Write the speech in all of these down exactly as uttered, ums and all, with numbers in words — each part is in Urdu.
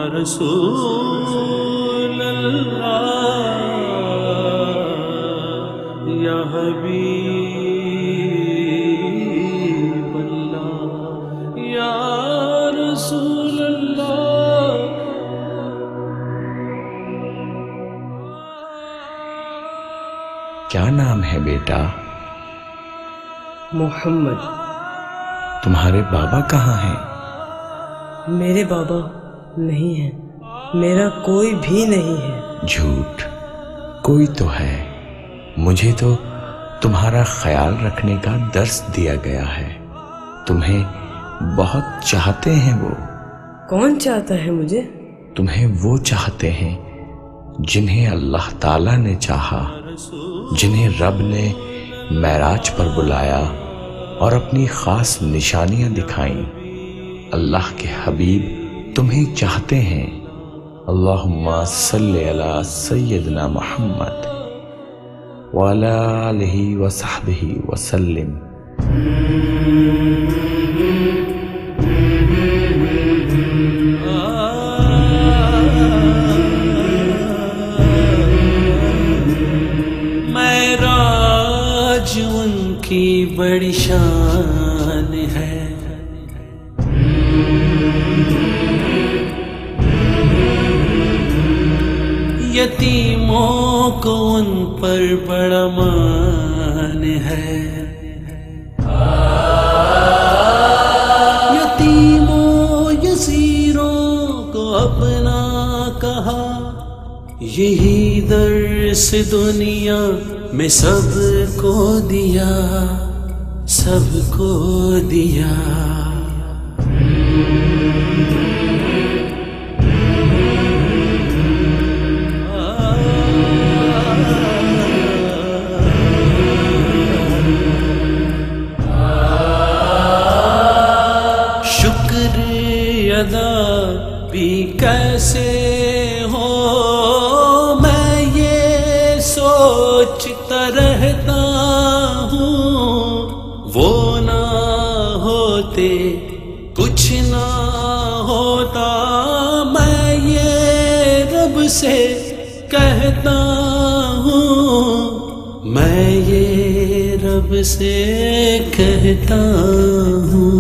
رسول اللہ یا حبیب اللہ یا رسول اللہ. کیا نام ہے بیٹا؟ محمد. تمہارے بابا کہاں ہیں؟ میرے بابا نہیں ہیں، میرا کوئی بھی نہیں ہے. جھوٹ، کوئی تو ہے. مجھے تو تمہارا خیال رکھنے کا درس دیا گیا ہے. تمہیں بہت چاہتے ہیں وہ. کون چاہتا ہے مجھے؟ تمہیں وہ چاہتے ہیں جنہیں اللہ تعالیٰ نے چاہا، جنہیں رب نے معراج پر بلایا اور اپنی خاص نشانیاں دکھائیں. اللہ کے حبیب تمہیں چاہتے ہیں. اللہم صلی علی سیدنا محمد وعلی آلہ وصحبہ وسلم. معراج ان کی بڑی شان ہے، یتیموں کو ان پر بڑا مان ہے. یتیموں یسیروں کو اپنا کہا، یہی درس دنیا میں سب کو دیا، سب کو دیا. شکر ادا بھی کیسے ہو، میں یہ سوچتا رہتا ہوں. وہ نہ ہوتے کچھ نہ ہوتا، میں یہ رب سے کہتا ہوں، میں یہ رب سے کہتا ہوں.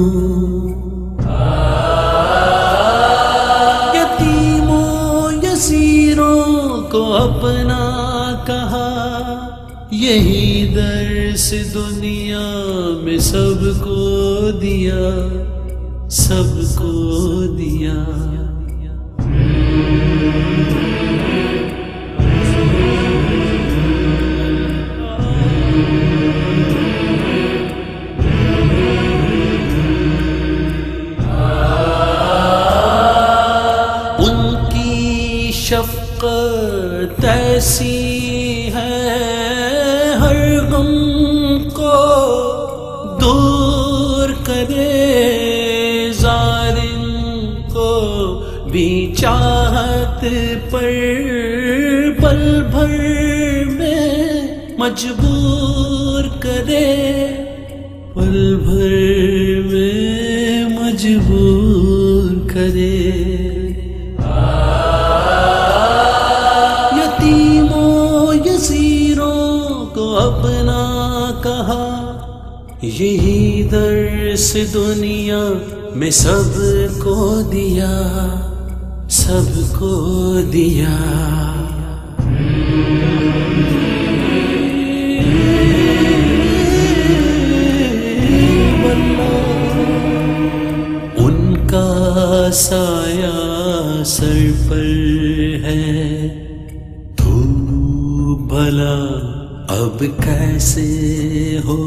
یتیموں یسیروں کو اپنا کہا، یہی درس دنیا میں سب کو دیا، سب کو دیا. ان کی شفقت ایسی ہے، ہر غم کو دور کرے، ظالم کو بھی چاہت پر پل بھر میں مجبور کرے، پل بھر میں مجبور کرے. یتیموں یسیروں کو اپنا کہا، یہی درس دنیا میں سب کو دیا، سب کو دیا. ان کا سایہ سر پر ہے، تو بھلا اب کیسے ہو.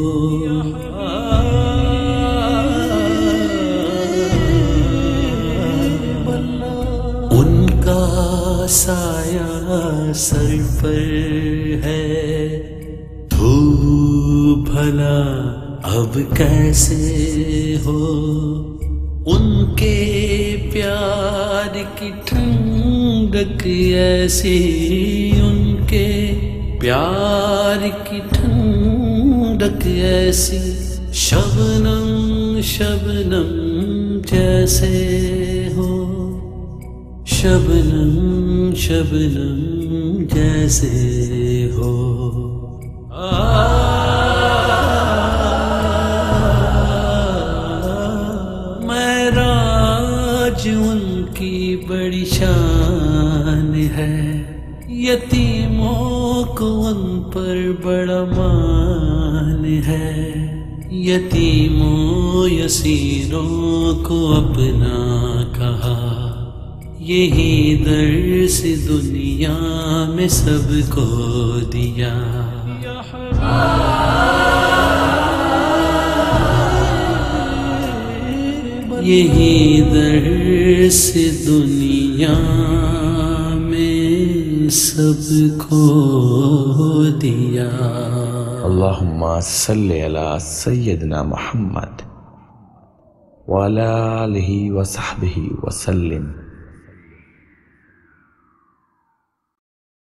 ان کا سایہ سر پر ہے، تو بھلا اب کیسے ہو. ان کے پیار کی ٹھنڈک ایسی، ان کے پیار کی ٹھنڈک ایسی، شبنم شبنم جیسے ہو، शबनम शबनम जैसे हो मैं राज उनकी बड़ी शान है यतीमों को उन पर बड़ा मान है यतीमों यसीरों को अपना कहा यही दर्स दुनिया में सबको दिया यही दर्स दुनिया में सबको दिया। अल्लाहुम्मा सल्ली अला सय्यदना मुहम्मद व अला आलिहि व सहबिहि व सल्लिम।